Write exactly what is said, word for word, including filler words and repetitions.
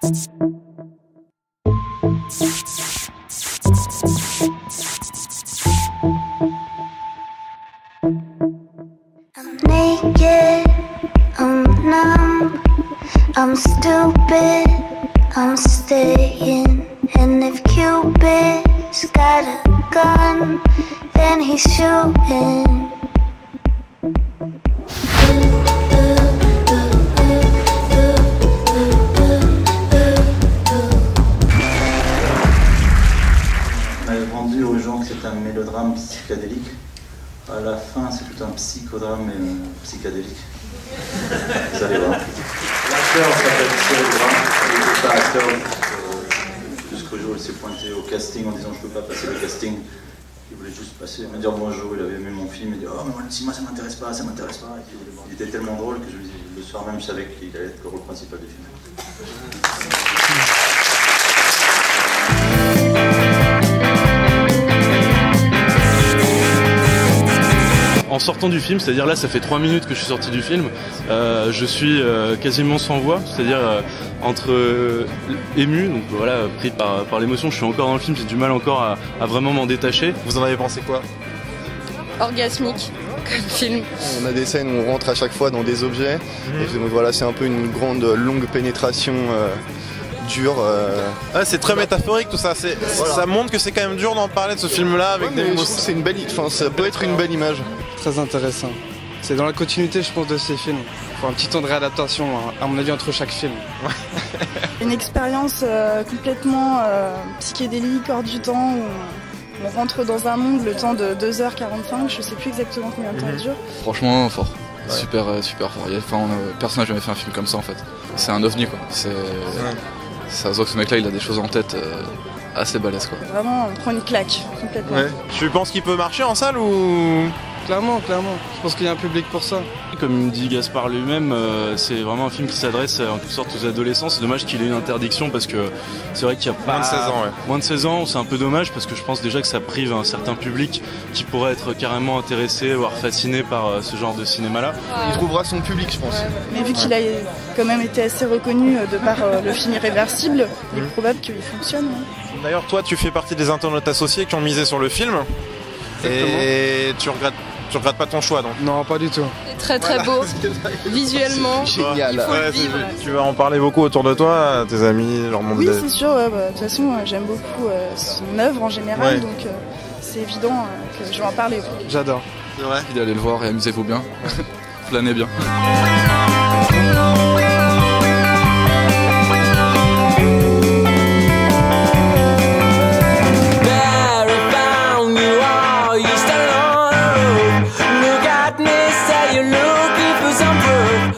I'm naked, I'm numb, I'm stupid, I'm staying. And if Cupid's got a gun, then he's shooting. On avait vendu aux gens que c'était un mélodrame psychédélique. À la fin, c'est tout un psychodrame et euh, psychédélique. Vous allez voir. L'acteur s'appelle Cyril Brun. Il n'était pas acteur euh, jusqu'au jour où il s'est pointé au casting en disant je ne peux pas passer le casting. Il voulait juste passer, me dire bonjour. Il avait aimé mon film et dit oh mais moi le cinéma ça m'intéresse pas, ça m'intéresse pas. Et puis, il était tellement drôle que je lui dis, le soir même je savais qu'il allait être le rôle principal du film. En sortant du film, c'est-à-dire là ça fait trois minutes que je suis sorti du film, euh, je suis euh, quasiment sans voix, c'est-à-dire euh, entre euh, ému, donc voilà, pris par, par l'émotion, je suis encore dans le film, j'ai du mal encore à, à vraiment m'en détacher. Vous en avez pensé quoi? Orgasmique comme film. On a des scènes où on rentre à chaque fois dans des objets, mmh. et donc voilà, c'est un peu une grande longue pénétration euh, dure. Euh... Ah, c'est très métaphorique tout ça, c'est, voilà. Ça montre que c'est quand même dur d'en parler de ce film-là avec ouais, des mots. C'est une belle, enfin, ça peut être une belle image. Très intéressant. C'est dans la continuité, je pense, de ces films. Il faut un petit temps de réadaptation, à mon avis, entre chaque film. Une expérience euh, complètement euh, psychédélique, hors du temps, où on rentre dans un monde, le temps de deux heures quarante-cinq, je sais plus exactement combien de temps il dure. Franchement, fort. Ouais. Super, euh, super fort. Enfin, on a, personne n'a jamais fait un film comme ça, en fait. C'est un ovni, quoi. C'est, ouais. Ça se voit que ce mec-là, il a des choses en tête euh, assez balèzes, quoi. Vraiment, on prend une claque, complètement. Ouais. Tu penses qu'il peut marcher en salle ou... Clairement, clairement. Je pense qu'il y a un public pour ça. Comme dit Gaspard lui-même, euh, c'est vraiment un film qui s'adresse en quelque sorte aux adolescents. C'est dommage qu'il ait une interdiction parce que c'est vrai qu'il y a pas... Moins de seize ans, ouais. Moins de seize ans, c'est un peu dommage parce que je pense déjà que ça prive un certain public qui pourrait être carrément intéressé, voire fasciné par euh, ce genre de cinéma-là. Ouais. Il trouvera son public, je pense. Ouais, ouais. Mais vu qu'il a quand même été assez reconnu de par euh, le film Irréversible, il est mmh. probable qu'il fonctionne. Hein. D'ailleurs, toi, tu fais partie des internautes associés qui ont misé sur le film. Exactement. Et tu regrettes Tu regrettes pas ton choix donc? Non, pas du tout. C'est très très beau, visuellement. Génial. Ouais, tu vas en parler beaucoup autour de toi, tes amis, leur monde. Oui, c'est sûr. Ouais, bah, de toute façon, j'aime beaucoup euh, son œuvre en général, ouais. donc euh, c'est évident euh, que je vais en parler. J'adore. C'est vrai. Allez le voir et amusez-vous bien. Flânez bien.